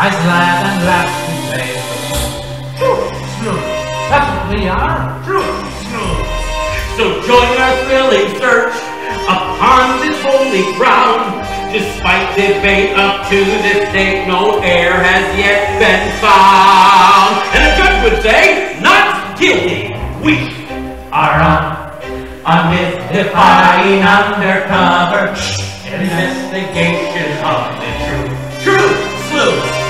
Nice lads and laps we play. True sleuths, that's what we are. True sleuths. So join our thrilling search upon this holy ground. Despite debate up to this date, no heir has yet been found. And a judge would say, not guilty. We Are on mystifying undercover investigation of the true sleuths.